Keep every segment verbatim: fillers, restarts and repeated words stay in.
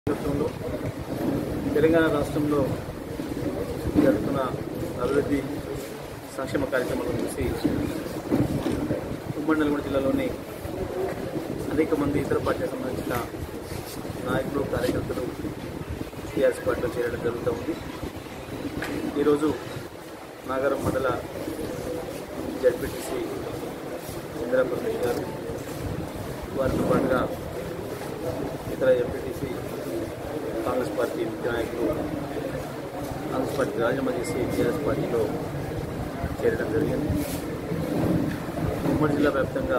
నేతృత్వంలో తెలంగాణ రాష్ట్రంలో జరుగుతున్న అభివృద్ధి సంక్షేమ కార్యక్రమాలను చూసి ఉమ్మడి నల్గొండ జిల్లాలోని అనేక మంది ఇతర పార్టీలకు సంబంధించిన నాయకులు కార్యకర్తలు టీఆర్ఎస్ పార్టీలో చేరడం జరుగుతూ ఉంది. ఈరోజు నాగరం మండల జడ్పీటీసీ ఇందిరా పరమేష్ గారు వారితో పాటుగా ఇతర ఎంపీటీసీ కాంగ్రెస్ పార్టీ ముఖ్య నాయకులు కాంగ్రెస్ పార్టీ రాజీనామా చేసి టీఆర్ఎస్ పార్టీలో చేరడం జరిగింది. ఉమ్మడి జిల్లా వ్యాప్తంగా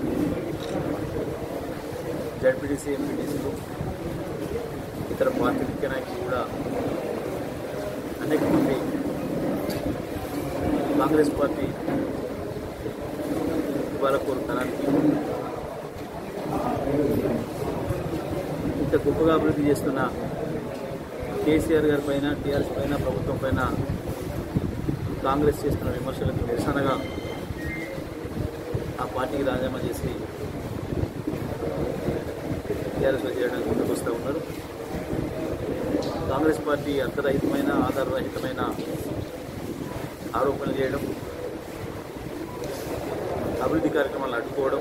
జడ్పీటీసీ ఎంపీటీసీలు ఇతర పార్టీ ముఖ్య నాయకులు కూడా అనేక మంది కాంగ్రెస్ పార్టీ ఇవాళ కోరుతనానికి ఇంత గొప్పగా అభివృద్ధి చేస్తున్న కేసీఆర్ గారి పైన టీఆర్ఎస్ పైన ప్రభుత్వం పైన కాంగ్రెస్ చేస్తున్న విమర్శలకు నిరసనగా ఆ పార్టీకి రాజీనామా చేసి టీఆర్ఎస్లో చేయడానికి ముందుకు వస్తూ ఉన్నారు. కాంగ్రెస్ పార్టీ అర్థరహితమైన ఆధారరహితమైన ఆరోపణలు చేయడం, అభివృద్ధి కార్యక్రమాలను అడ్డుకోవడం,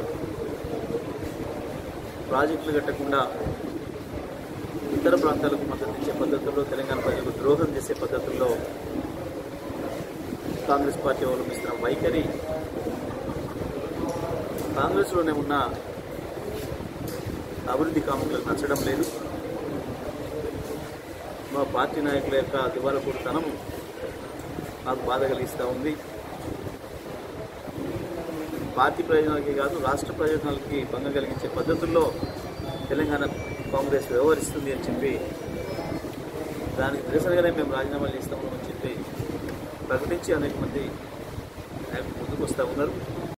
ప్రాజెక్టులు కట్టకుండా ఇతర ప్రాంతాలకు మద్దతు ఇచ్చే పద్ధతుల్లో తెలంగాణ ప్రజలకు ద్రోహం చేసే పద్ధతుల్లో కాంగ్రెస్ పార్టీ అవలంబిస్తున్న వైఖరి కాంగ్రెస్లోనే ఉన్న అభివృద్ధి కాముకులకు నచ్చడం లేదు. మా పార్టీ నాయకుల యొక్క దివాళకోరుతనం మాకు బాధ కలిగిస్తూ ఉంది. పార్టీ ప్రయోజనాలకి కాదు, రాష్ట్ర ప్రయోజనాలకి భంగం కలిగించే పద్ధతుల్లో తెలంగాణ కాంగ్రెస్ వ్యవహరిస్తుంది అని చెప్పి దానికి నిరసనగానే మేము రాజీనామాలు చేస్తామని చెప్పి ప్రకటించి అనేక మంది ముందుకు వస్తూ ఉన్నారు.